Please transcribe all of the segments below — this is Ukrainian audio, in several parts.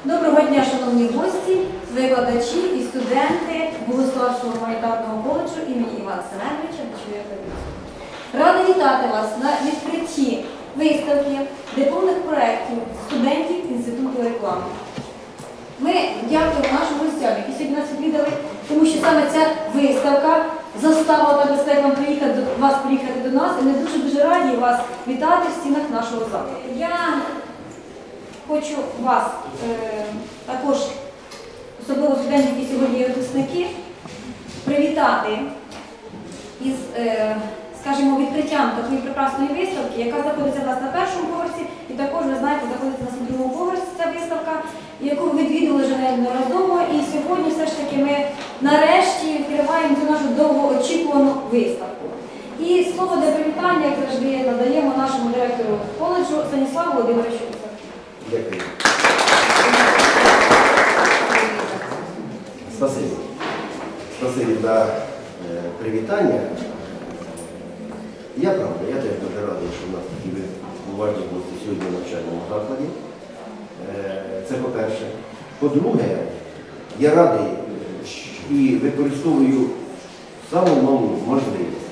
Доброго дня, шановні гості, викладачі і студенти Богославського гуманітарного коледжу імені Івана Семеновича Бочевика. Рада вітати вас на відкритті виставки дипломних проєктів студентів Інституту реклами. Ми дякуємо нашим гостям, які сьогодні нас відвідали, тому що саме ця виставка заставила, так би сказати, вас приїхати до нас, і ми дуже раді вас вітати в стінах нашого закладу. Я хочу вас також, особливо студентів, які сьогодні є випускники, привітати із, скажімо, відкриттям такої прекрасної виставки, яка знаходиться у нас на першому поверсі, і також, ви знаєте, знаходиться у нас на другому поверсі ця виставка, яку ви відвідали вже неодноразово. І сьогодні все ж таки ми нарешті відкриваємо цю нашу довгоочікувану виставку. І слово для привітання, як завжди, надаємо нашому директору коледжу Станіславу Володимировичу. Дякую. Спасибо. Спасибо за привітання. Я правда, я теж дуже радий, що в нас такі уважні гості сьогодні в навчальному закладі. Це по-перше. По-друге, я радий і використовую саму нову можливість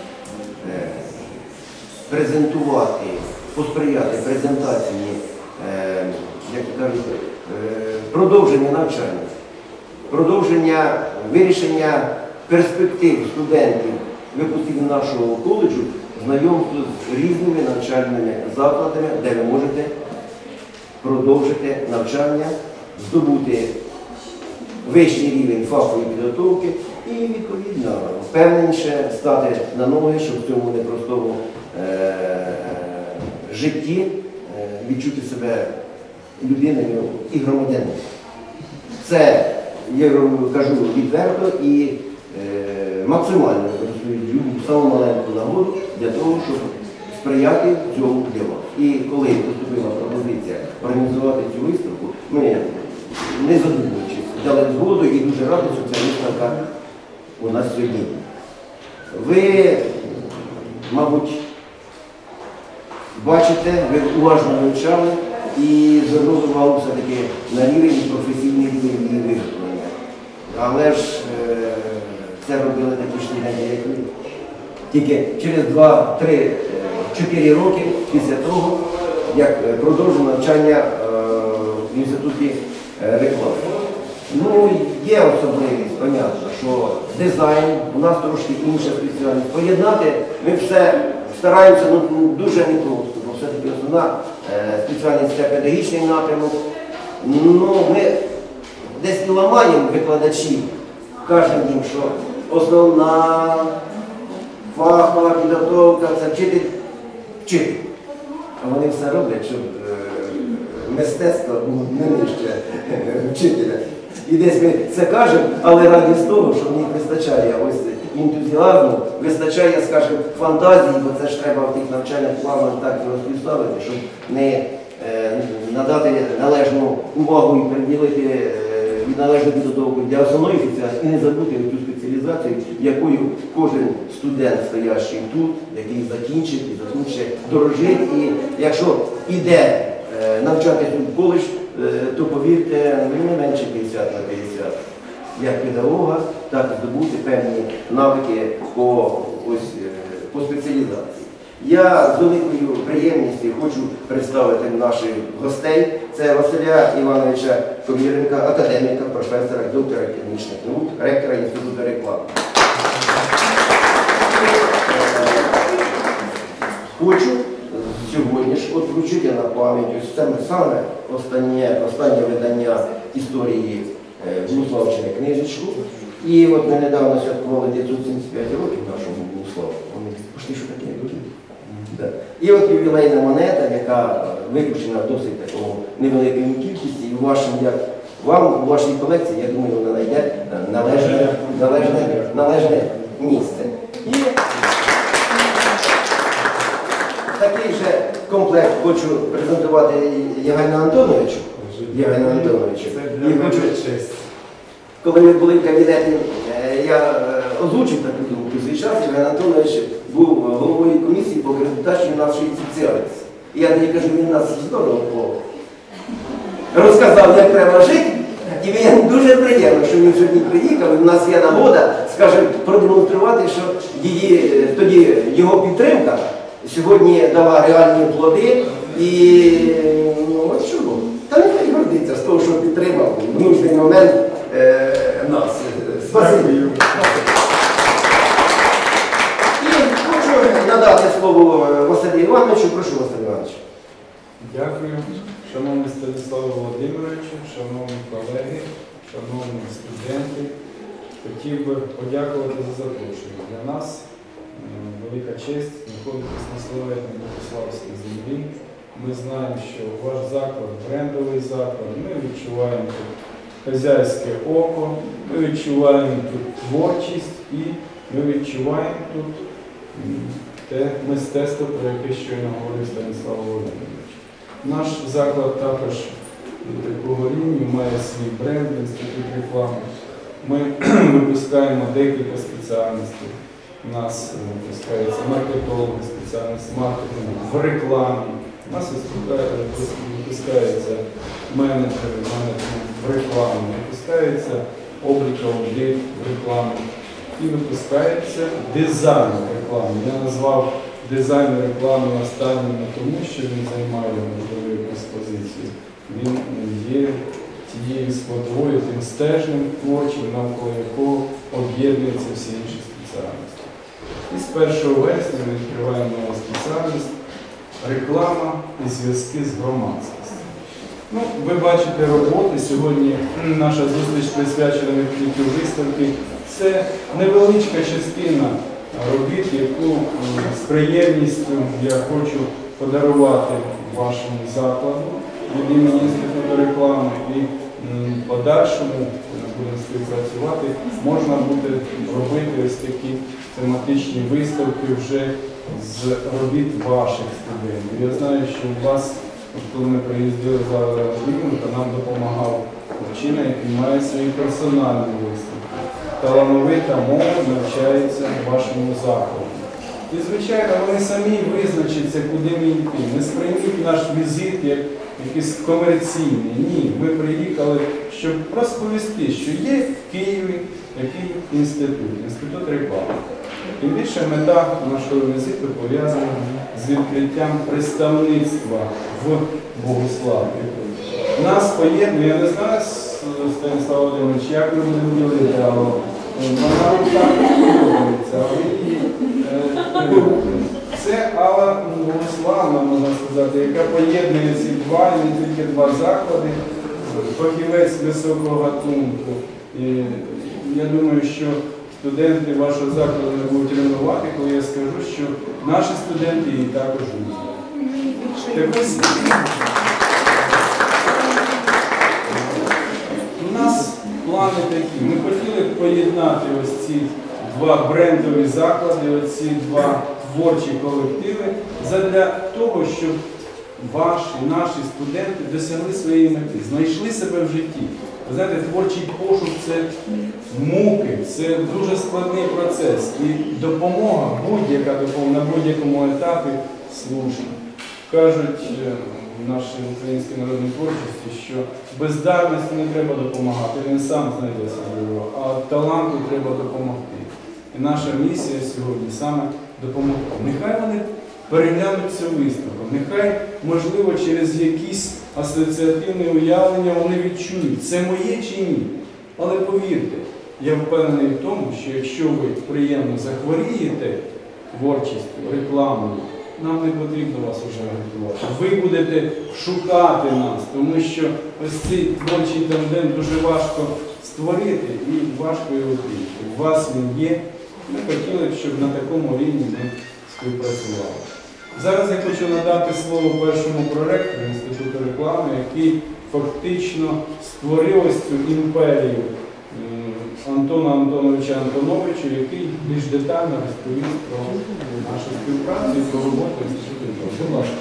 презентувати, посприяти презентації, як кажуть, продовження навчання, продовження вирішення перспектив студентів, випускників нашого коледжу, знайомство з різними навчальними закладами, де ви можете продовжити навчання, здобути вищий рівень фахової підготовки і, відповідно, впевненіше стати на ноги, щоб в цьому непростому житті відчути себе людиною і громадянином. Це, я кажу відверто, і максимально використовую саму маленьку нагоду для того, щоб сприяти цьому для вас. І коли поступила пропозиція організувати цю виставку, ми, не задумуючись, дали згоду і дуже раді, що ця виставка у нас сьогодні. Ви, мабуть, бачите, ви уважно вивчали і звернули увагу все-таки на рівень і професійний рівень її виготовлення. Але ж це робили такі студенти, як ви. Тільки через 2-3-4 роки після того, як продовжу навчання в інституті реклами. Ну, є особливість, понятно, що дизайн, у нас трошки інша спеціальність. Поєднати ми все стараємося, ну, дуже непросто, бо все-таки основна спеціальність – це педагогічний напрямок. Ну, ми десь і ламаємо викладачів, кажемо їм, що основна фахова підготовка – це вчитель. А вони все роблять, щоб мистецтво було не нижче вчителя. І десь ми це кажемо, але раді з того, що в них вистачає ось ентузіазму, вистачає, скажімо, фантазії, бо це ж треба в тих навчальних планах так розпівставити, щоб не надати належну увагу і приділити належну підготовку для основної спеціальності і не забути цю спеціалізацію, якою кожен студент, стоящий тут, який закінчить і закінчить, дорожить. І якщо йде навчатися в коледж, то повірте, не менше 50 на 50. Як педагога, так і здобути певні навики по спеціалізації. Я з великою приємністю хочу представити наших гостей. Це Василя Івановича Коміренка, академіка, професора, доктора економічних наук, ректора Інституту реклами. Хочу сьогодні ж вручити на пам'ять саме останнє видання історії Богославщини книжечку. І от ми недавно святкували 975 років нашого Богославу. Вони пішли, що таке люди. І от ювілейна монета, яка виключена в досить такому невеликій кількості, і вам у вашій колекції, я думаю, вона знайде належне місце. І такий же комплект хочу презентувати Євгену Антоновичу. Коли ми були в кабінеті, я озвучив таку думку. В свій час Євген Антонович був головою комісії по акредитації нашої спеціальності. І я тоді кажу, він нас здорово розказав, як треба жити. І мені дуже приємно, що він сьогодні приїхав, і в нас є нагода, скажімо, продемонструвати, що тоді його підтримка сьогодні дала реальні плоди. І от чому? Та нехай гордиться з того, що підтримав в нужний момент нас. Спасибі. І хочу надати слово Василю Івановичу. Прошу, Василь Іванович. Дякую. Шановний Станіславе Володимировичу, шановні колеги, шановні студенти. Хотів би подякувати за запрошення. Для нас велика честь знаходитись на славетній Богославській землі. Ми знаємо, що ваш заклад брендовий заклад, ми відчуваємо тут хазяйське око, ми відчуваємо тут творчість і ми відчуваємо тут те мистецтво, про яке щойно говорив Станіслав Володимирович. Наш заклад також такого рівня має свій бренд, інститут реклами. Ми випускаємо декілька спеціальностей. У нас випускається маркетологи, спеціальність маркетингу в рекламі. У нас випускається менеджери в рекламі, випускається облік аудит в рекламі і випускається дизайн реклами. Я назвав дизайн реклами останнім не тому, що він займає можливо якусь позицію. Він є тією складовою, тим стержнем творчим, навколо якого об'єднуються всі інші спеціальності. І з 1 вересня ми відкриваємо нову спеціальність реклама і зв'язки з громадськістю. Ну, ви бачите роботи. Сьогодні наша зустріч присвячена відкриттю виставки. Це невеличка частина робіт, яку з приємністю я хочу подарувати вашому закладу від імені Інституту реклами. І в подальшому, коли ми будемо співпрацювати, можна буде робити ось такі тематичні виставки вже з робіт ваших студентів. Я знаю, що у вас, коли ми приїздили за Рівно, то нам допомагав вчитель, який має свої персональні виставки. Талановита молодь навчається в вашому закладі. І, звичайно, вони самі визначаться, куди ми йти. Не сприйміть наш візит як якийсь комерційний. Ні, ми приїхали, щоб розповісти, що є в Києві такий інститут реклами. Тим більше мета нашого візиту пов'язана з відкриттям представництва в Богославі. Нас поєднує, я не знаю, Станіслав Володимирович, як ми будемо ділити, але вона так подобається. Це Алла Богославна, можна сказати, яка поєднує ці два, і не тільки два заклади, фахівець високого гатунку. І я думаю, що студенти вашого закладу не будуть ревнувати, коли я скажу, що наші студенти її також люблять. У нас плани такі. Ми хотіли поєднати ось ці два брендові заклади, ось ці два творчі колективи, задля того, щоб ваші, наші студенти досягли своєї мети, знайшли себе в житті. Ви знаєте, творчий пошук – це муки, це дуже складний процес. І допомога, будь-яка допомога на будь-якому етапі слушна. Кажуть в нашій українській народній творчості, що бездарності не треба допомагати, він сам знайде себе, а таланту треба допомогти. І наша місія сьогодні саме допомогти. Нехай вони переглянуть цю виставку, нехай, можливо, через якісь асоціативні уявлення вони відчують, це моє чи ні. Але повірте, я впевнений в тому, що якщо ви приємно захворієте творчістю, рекламою, нам не потрібно вас вже агітувати. Ви будете шукати нас, тому що ось цей творчий тандем дуже важко створити і важко його втілити. У вас він є. Ми хотіли б, щоб на такому рівні ми співпрацювали. Зараз я хочу надати слово першому проректору Інституту реклами, який фактично створив ось цю імперію Антона Антоновича Антоновича, який більш детально розповість про нашу співпрацю і про роботу Інституту реклами. Будь ласка.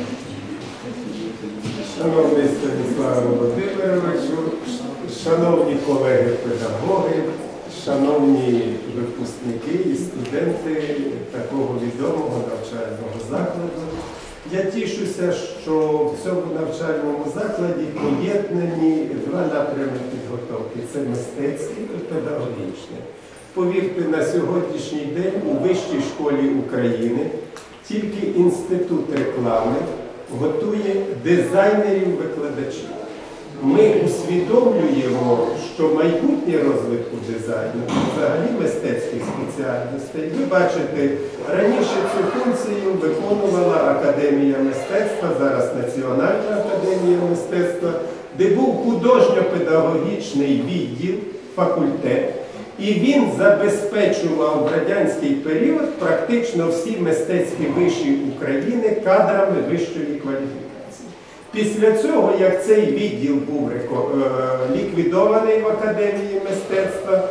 Шановний Станіславе Володимировичу, шановні колеги-педагоги, шановні випускники і студенти такого відомого навчального закладу, Я тішуся, що в цьому навчальному закладі поєднані два напрями підготовки. Це мистецький і педагогічний. Повірте, на сьогоднішній день у Вищій школі України тільки Інститут реклами готує дизайнерів-викладачів. Ми усвідомлюємо, що майбутнє розвитку дизайну, взагалі мистецьких спеціальностей, ви бачите, раніше цю функцію виконувала Академія мистецтва, зараз Національна академія мистецтва, де був художньо-педагогічний відділ, факультет, і він забезпечував в радянський період практично всі мистецькі виші України кадрами вищої кваліфікації. Pісля цього, як цей відділ був ліквідований в Академії мистецтва,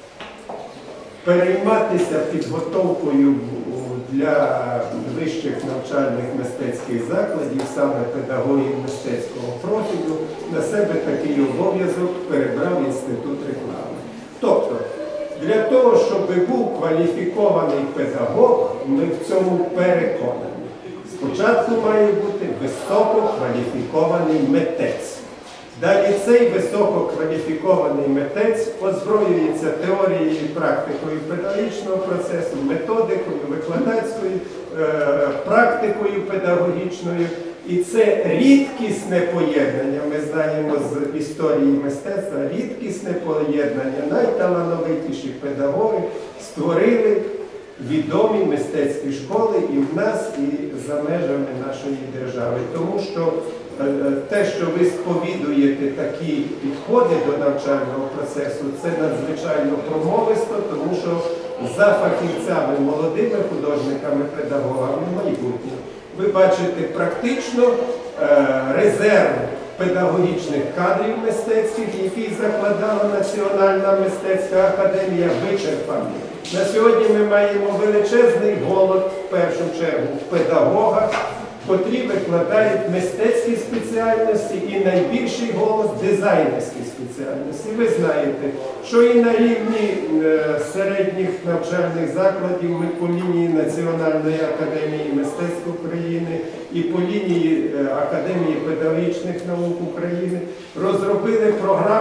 перейматися підготовкою для вищих навчальних мистецьких закладів, саме педагогів мистецького профілю, на себе такий обов'язок перебрав Інститут реклами. Тобто, для того, щоб був кваліфікований педагог, ми в цьому переконані. Спочатку має бути висококваліфікований митець. Далі цей висококваліфікований митець озброюється теорією і практикою педагогічного процесу, методикою, викладацькою, практикою педагогічною. І це рідкісне поєднання, ми знаємо з історії мистецтва, рідкісне поєднання, найталановитіші педагоги створили відомі мистецькі школи і в нас, і за межами нашої держави. Тому що те, що ви сповідуєте такі підходи до навчального процесу, це надзвичайно промовисто, тому що за фахівцями, молодими художниками, педагогами майбутнє. Ви бачите практично резерв педагогічних кадрів мистецьких, який закладала Національна мистецька академія, вичерпаний. На сьогодні ми маємо величезний голод, в першу чергу, в педагогах, котрі викладають мистецькі спеціальності, і найбільший голод – дизайнерські спеціальності. Ви знаєте, що і на рівні середніх навчальних закладів ми по лінії Національної академії мистецтв України і по лінії Академії педагогічних наук України розробили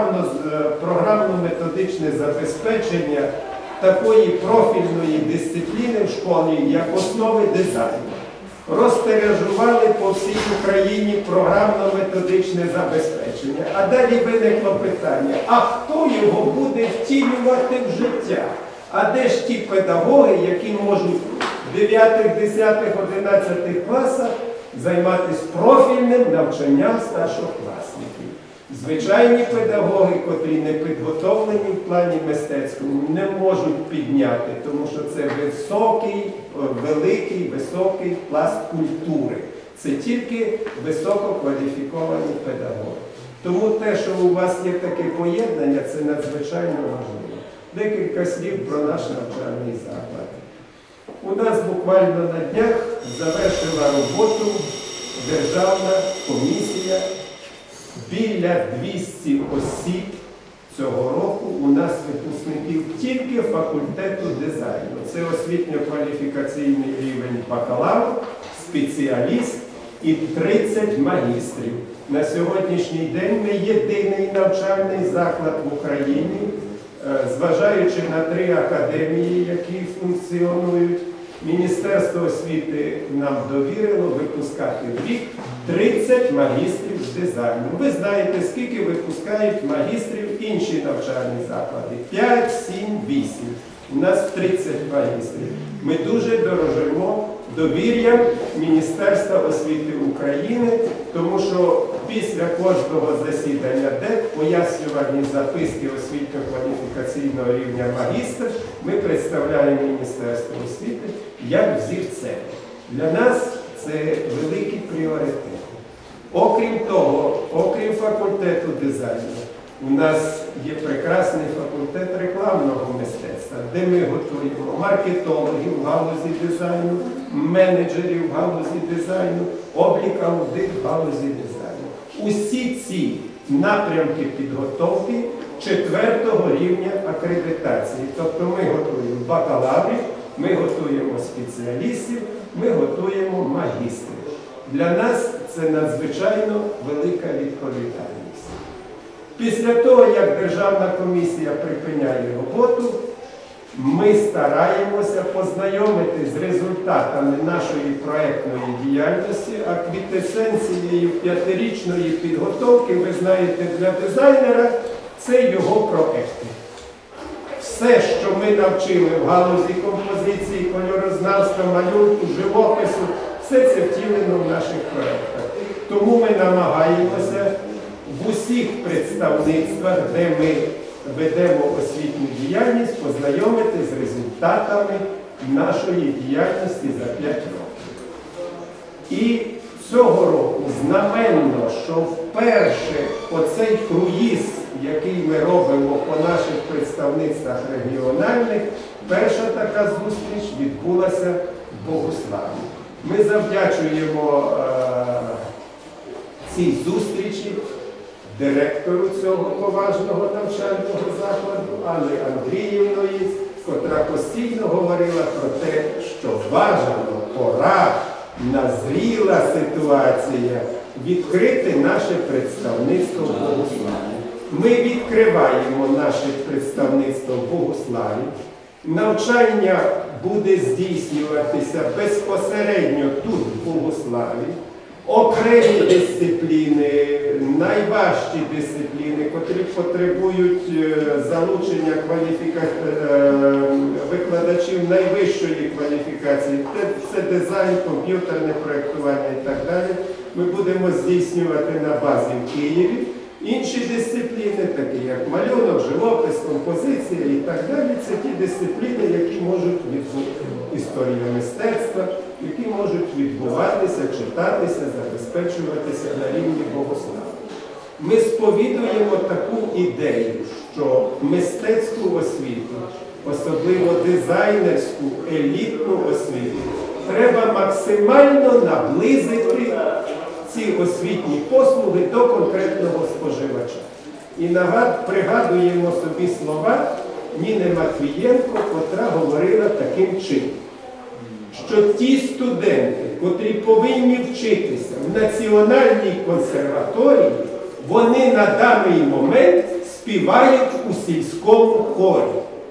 програмно-методичне забезпечення такої профільної дисципліни в школі, як основи дизайну. Розтиражували по всій Україні програмно-методичне забезпечення. А далі виникло питання, а хто його буде втілювати в життя? А де ж ті педагоги, які можуть в 9, 10, 11 класах займатися профільним навчанням старшокласників? Звичайні педагоги, котрі не підготовлені в плані мистецькому, не можуть підняти, тому що це високий, великий, високий пласт культури. Це тільки висококваліфіковані педагоги. Тому те, що у вас є таке поєднання, це надзвичайно важливо. Декілька слів про наш навчальний заклад. У нас буквально на днях завершила роботу державна комісія. Біля 200 осіб цього року у нас випускників тільки факультету дизайну. Це освітньо-кваліфікаційний рівень бакалавр, спеціаліст і 30 магістрів. На сьогоднішній день ми єдиний навчальний заклад в Україні, зважаючи на 3 академії, які функціонують. Міністерство освіти нам довірило випускати в рік 30 магістрів з дизайну. Ви знаєте, скільки випускають магістрів інші навчальні заклади? 5, 7, 8. У нас 30 магістрів. Ми дуже дорожимо довір'ям Міністерства освіти України, тому що після кожного засідання ДЕК пояснювальні записки освітньо-кваліфікаційного рівня магістр ми представляємо Міністерство освіти як взірце. Для нас це великий пріоритет. Окрім того, окрім факультету дизайну, у нас є прекрасний факультет рекламного мистецтва, де ми готуємо маркетологів в галузі дизайну, менеджерів в галузі дизайну, облік аудит в галузі дизайну. Усі ці напрямки підготовки 4-го рівня акредитації. Тобто ми готуємо бакалаврів, ми готуємо спеціалістів, ми готуємо магістрів. Для нас це надзвичайно велика відповідальність. Після того, як Державна комісія припиняє роботу, ми стараємося познайомити з результатами нашої проєктної діяльності, а квінтесенцією 5-річної підготовки, ви знаєте, для дизайнера – це його проекти. Все, що ми навчили в галузі композиції, кольорознавства, малюнку, живопису, все це втілено в наших проєктах. Тому ми намагаємося в усіх представництвах, де ми ведемо освітню діяльність, познайомити з результатами нашої діяльності за 5 років. І цього року знаменно, що вперше оцей круїз, який ми робимо по наших представництвах регіональних, перша така зустріч відбулася в Богуславі. Ми завдячуємо цій зустрічі директору цього поважного навчального закладу Анни Андріївної, котра постійно говорила про те, що бажано, пора, назріла ситуація відкрити наше представництво в Богуславі. Ми відкриваємо наше представництво в Богуславі. Навчання буде здійснюватися безпосередньо тут, в Богуславі. Окремі дисципліни, найважчі дисципліни, котрі потребують залучення викладачів найвищої кваліфікації, це дизайн, комп'ютерне проєктування і так далі, ми будемо здійснювати на базі в Києві. Інші дисципліни, такі як малюнок, живопис, композиція і так далі, це ті дисципліни, які можуть історія мистецтва, які можуть відбуватися, читатися, забезпечуватися на рівні Богослава. Ми сповідуємо таку ідею, що мистецьку освіту, особливо дизайнерську, елітну освіту, треба максимально наблизити ці освітні послуги до конкретного споживача. І пригадуємо собі слова Ніни Матвієнко, котра говорила таким чином, що ті студенти, котрі повинні вчитися в Національній консерваторії, вони на даний момент співають у сільському хорі.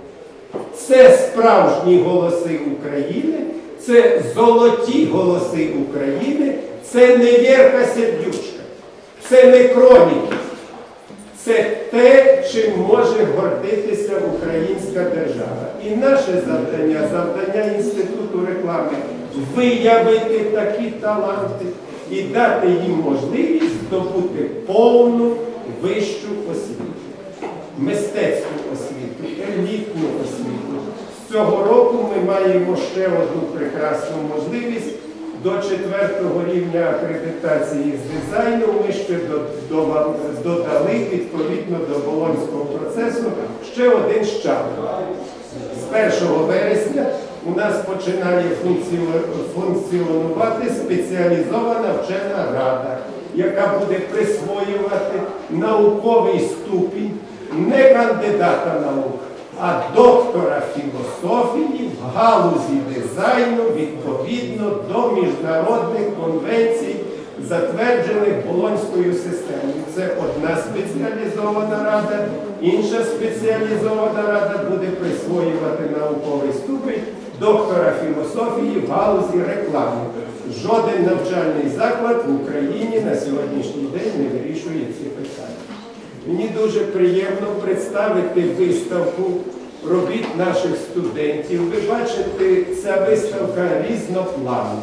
Це справжні голоси України, це золоті голоси України, це не Вєрка Сердючка, це не Кроніки. Це те, чим може гордитися українська держава. І наше завдання, завдання Інституту реклами – виявити такі таланти і дати їм можливість здобути повну вищу освіту. Мистецьку освіту, елітну освіту. З цього року ми маємо ще одну прекрасну можливість. До 4-го рівня акредитації з дизайну ми ще додали, відповідно до Болонського процесу, ще один щабель. З 1 вересня у нас починає функціонувати спеціалізована вчена рада, яка буде присвоювати науковий ступінь не кандидата наук, а доктора філософії в галузі дизайну відповідно до міжнародних конвенцій, затверджених Болонською системою. Це одна спеціалізована рада, інша спеціалізована рада буде присвоювати науковий ступінь доктора філософії в галузі реклами. Жоден навчальний заклад в Україні на сьогоднішній день не вирішує ці питання. Мені дуже приємно представити виставку робіт наших студентів. Ви бачите, ця виставка різнопланова.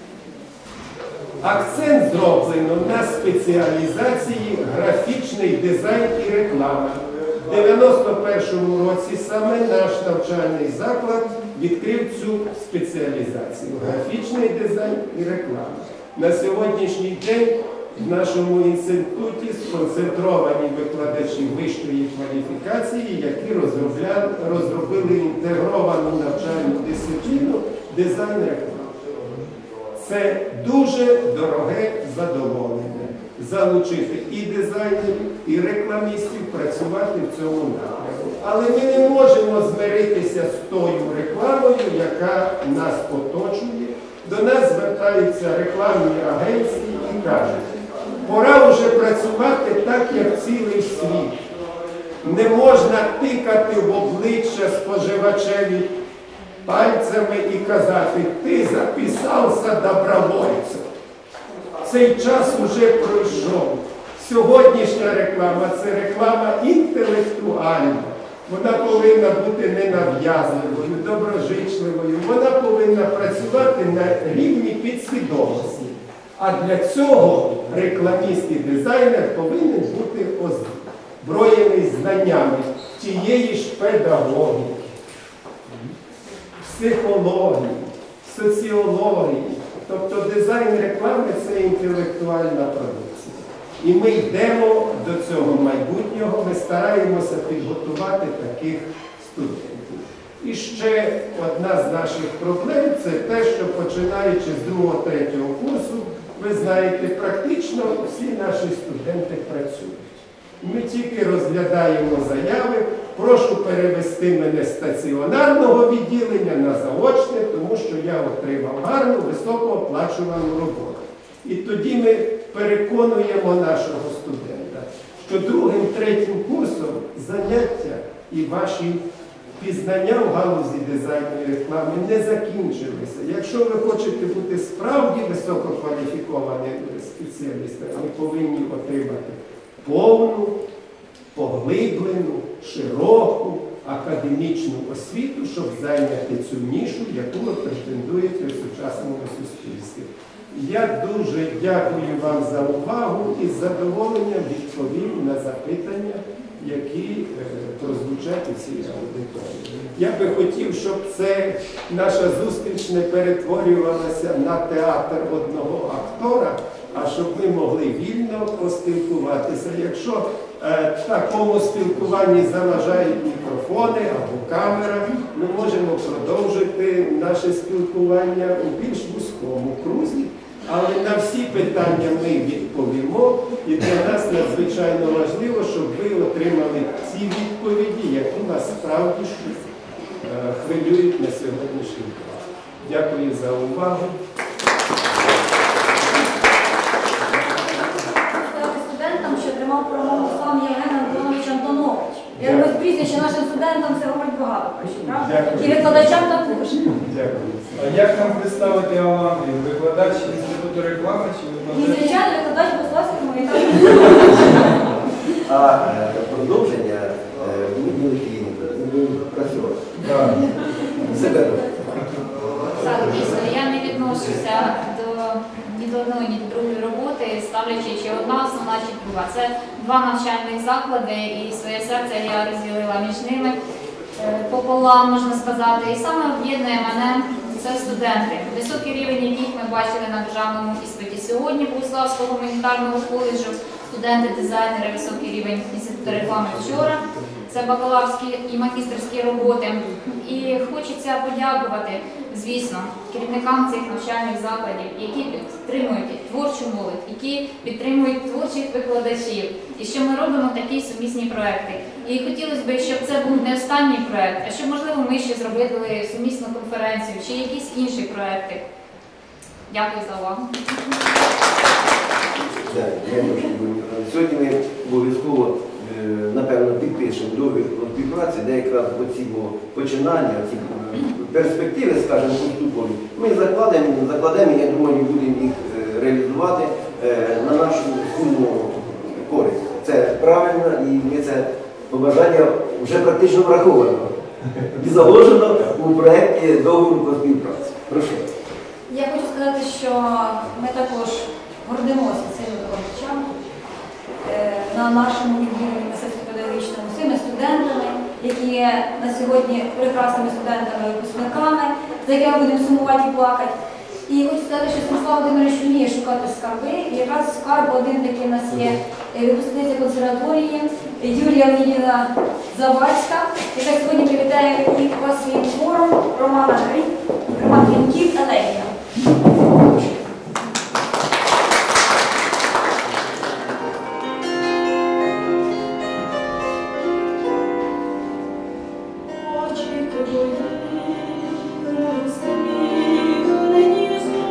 Акцент зроблено на спеціалізації графічний дизайн і реклама. В 91-му році саме наш навчальний заклад відкрив цю спеціалізацію – графічний дизайн і реклама. На сьогоднішній день в нашому інституті сконцентровані викладачі вищої кваліфікації, які розробили інтегровану навчальну дисципліну дизайн реклами. Це дуже дороге задоволення залучити і дизайнерів, і рекламістів працювати в цьому напрямку. Але ми не можемо змиритися з тою рекламою, яка нас оточує, До нас звертаються рекламні агенції і кажуть, пора вже працювати так, як цілий світ. Не можна тикати в обличчя споживачеві пальцями і казати, ти записався добровольцем. Цей час уже пройшов. Сьогоднішня реклама – це реклама інтелектуальна. Вона повинна бути ненав'язливою, доброжичливою. Вона повинна працювати на рівні підсвідомості. А для цього рекламіст і дизайнер повинен бути озброєний знаннями тієї ж педагогіки, психології, соціології. Тобто дизайн реклами – це інтелектуальна продукція. І ми йдемо до цього майбутнього, ми стараємося підготувати таких студентів. І ще одна з наших проблем – це те, що починаючи з 2-3 курсу, ви знаєте, практично всі наші студенти працюють. Ми тільки розглядаємо заяви, прошу перевести мене з стаціонарного відділення на заочне, тому що я отримав гарну, високооплачувану роботу. І тоді ми переконуємо нашого студента, що 2-3 курсом заняття і ваші пізнання в галузі дизайну і реклами не закінчилися. Якщо ви хочете бути справді висококваліфікованими спеціалістами, ви повинні отримати повну, поглиблену, широку академічну освіту, щоб зайняти цю нішу, яку ви претендуєте в сучасному суспільстві. Я дуже дякую вам за увагу і з задоволенням відповім на запитання, які прозвучать у цій аудиторії. Я би хотів, щоб наша зустріч не перетворювалася на театр одного актора, а щоб ми могли вільно поспілкуватися. Якщо такому спілкуванні заважають мікрофони або камера, ми можемо продовжити наше спілкування у більш вузькому крузі, але на всі питання ми відповімо, і для нас надзвичайно важливо, щоб ви отримали ці відповіді, які нас справді хвилюють на сьогоднішній день. Дякую за увагу. Студентам, що тримав промову сам Євген Антонович Антонович. Я думаю, прізвище нашим студентам це говорить багато, правда? І викладачам також. Дякую. А як нам представити Аллу Андріївну? Викладач Інституту реклами чи І, викладач? звичайно, викладач Бославського гуманітарного. А продовження ми були клініки, ми працювали. Себе. Так, дійсно, я не відношуся ні до одної, ні до другої роботи, ставлячи чи одна основна, чи друга. Це два навчальних заклади, і своє серце я розділила між ними пополам, можна сказати. І саме об'єднує мене це студенти. Високий рівень, яких ми бачили на державному іспиті сьогодні Богуславського гуманітарного коледжу, студенти-дизайнери, високий рівень інституту реклами вчора. Це бакалаврські і магістерські роботи. І хочеться подякувати, звісно, керівникам цих навчальних закладів, які підтримують творчу молодь, які підтримують творчих викладачів. І що ми робимо такі сумісні проекти. І хотілося б, щоб це був не останній проект, а щоб, можливо, ми ще зробили сумісну конференцію чи якісь інші проекти. Дякую за увагу. Сьогодні ми обов'язково, напевно, підпишемо договір про співпраці, де якраз оці починання, ці перспективи, скажімо, поступові, ми закладемо, я думаю, будемо їх реалізувати на нашу спільну користь. Це правильно, і ми це побажання вже практично враховано і заложено у проєкті договору про співпрацю. Прошу. Я хочу сказати, що ми також гордимося цими викладачами на нашому відділенні мистецтво-педагогічному, цими студентами, які є на сьогодні прекрасними студентами-випускниками, за якими будемо сумувати і плакати. І хочу сказати, що Станіслав Володимирович вміє шукати скарби. І якраз скарб один такий у нас є випускниця консерваторії Юлія Леонідівна Завадська, яка сьогодні привітає вас своїм твором Роман Гриньків «Елегія». Очі твої, розумію, нині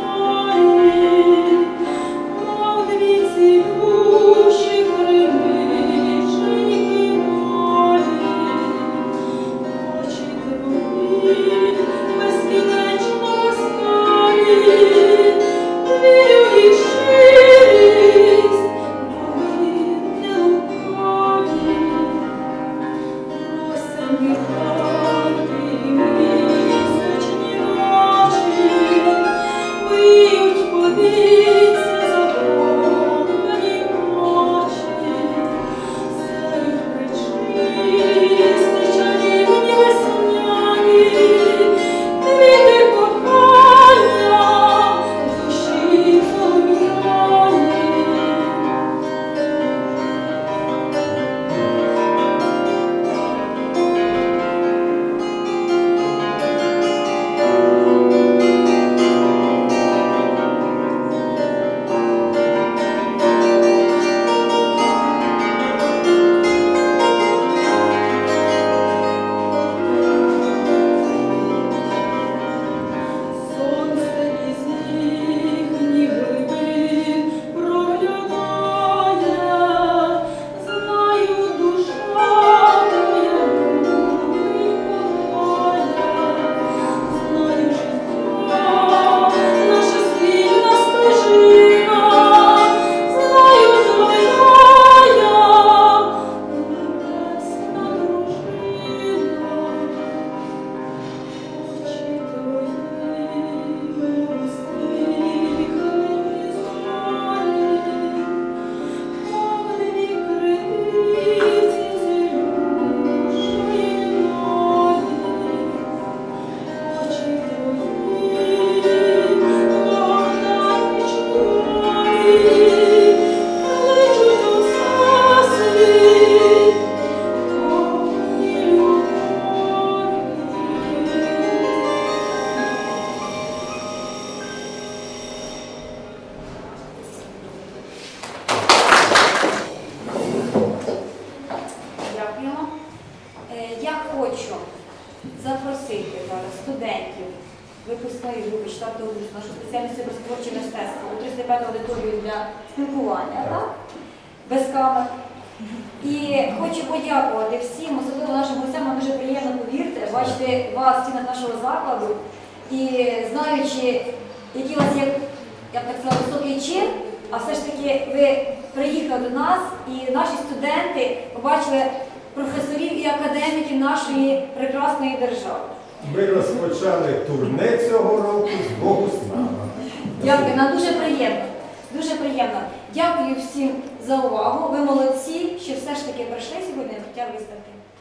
запросити зараз студентів, випускників групи 4-го курсу нашої спеціальності образотворче мистецтво у 305 аудиторію для спілкування, так? Без камер. І хочу подякувати всім, особливо нашим гостям, нам дуже приємно, повірте, бачити вас в стінах нашого закладу і знаючи, який у вас є, я б так сказала, високий чин, а все ж таки ви приїхали до нас і наші студенти побачили професорів і академіків нашої прекрасної держави. Ми розпочали турне цього року з Богуслава. Дякую, нам дуже приємно. Дуже приємно. Дякую всім за увагу. Ви молодці, що все ж таки прийшли сьогодні на відкриття виставки.